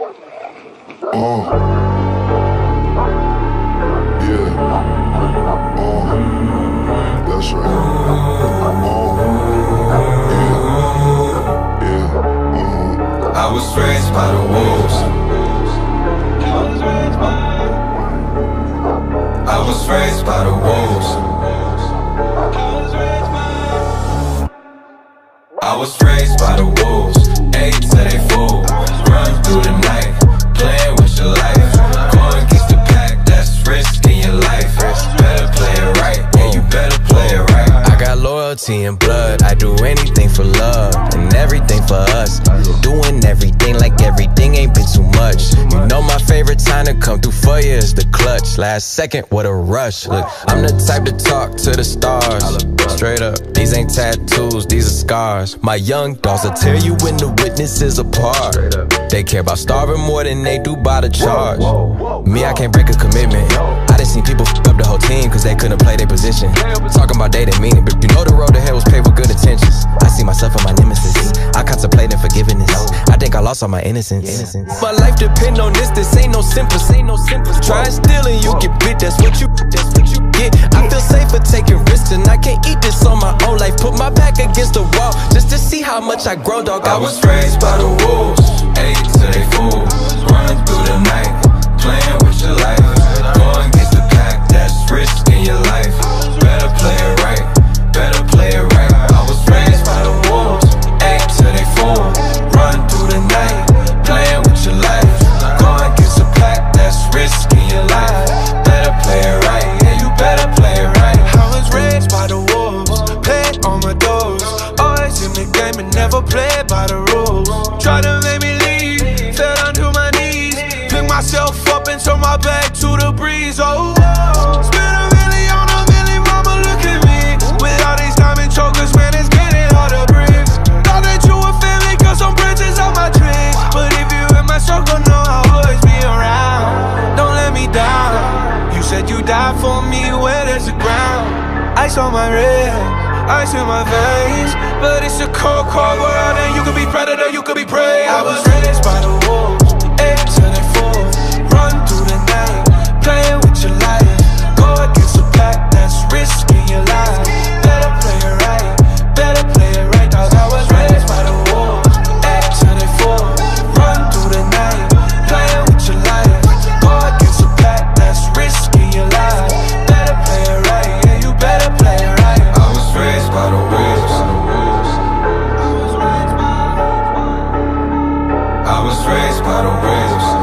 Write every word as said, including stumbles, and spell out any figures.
Uh. Yeah. Uh. That's right. Uh. Yeah. Yeah. Uh. I was raised by the wolves. I was raised by I was raised by the wolves. I was raised by the wolves. Ate till they full. Run through the night, playing with your life. Going against the pack, that's risking your life. Better play it right, yeah, you better play it right. I got loyalty and blood, I do anything for love and everything for us. Doing everything like everything ain't been too much. You know my favorite time to come through for you is the clutch. Last second, what a rush. Look, I'm the type to talk to the stars. Straight up, these ain't tattoos, these are scars. My young dogs will tear you when the witnesses apart. They care about starving more than they do by the charge. Me, I can't break a commitment. I done seen people f up the whole team cause they couldn't play their position. Talking about they didn't mean it, but you know the road to hell was paved with good intentions. I see myself in my nemesis, I contemplate forgiveness. I think I lost all my innocence. My life depend on this, this ain't no simple, ain't no simple. Try and steal and you get bit, that's what you, that's what you get. I feel safer taking risks and I can't eat this on my own life. Put my back against the wall just to see how much I grow, dog. I was raised by the wolves, ate till they full. Running through the night, playing with your life. Going against the pack, that's risking your life. Better play it right, better play it right. I was raised by the wolves, ate till they full. Run through the night, playing with your life. Going against the pack, that's risking your life. Better play it right, yeah, you better play it right. I was raised by the wolves, played on my doors. Always in the game and never played by the rules. Try to make me leave, fell onto my knees. Pick myself up and turn my back to the breeze, oh. Spend a million on a million, mama, look at me. With all these diamond chokers, man, it's getting hard to breathe. Thought that you were family, cause some branches on my tree. But if you in my circle, know I'll always be around. Don't let me down. You said you died for me, where there's the ground. Ice on my wrist, ice in my veins. But it's a cold, cold world, and you could be predator, you could be prey. I was raised by the wolves, ate till they full. Run through the night, playing with your life. Go against the pack, that's risking your life. Better play it right, better play it right, dog. I was raised by the wolves, ate till they full. Run through the night, playing with your life. Go against the pack, that's risking your life. Better play it right, yeah, you better play it right. I was raised by the wolves. I was raised by the wolves.